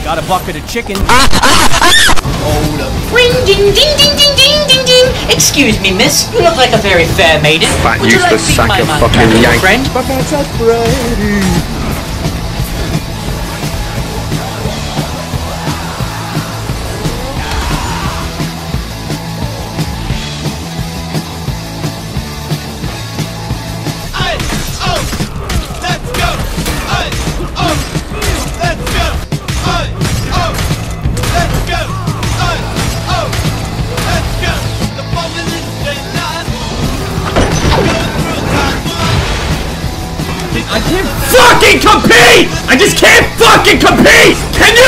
Got a bucket of chicken. Hold up. Ring, ding, ding, ding, ding, ding, ding, ding. Excuse me, miss. You look like a very fair maiden. Fat Would you like to useless be sack my of man, fucking yank. friend? But that's a Brady. I can't fucking compete! I just can't fucking compete! Can you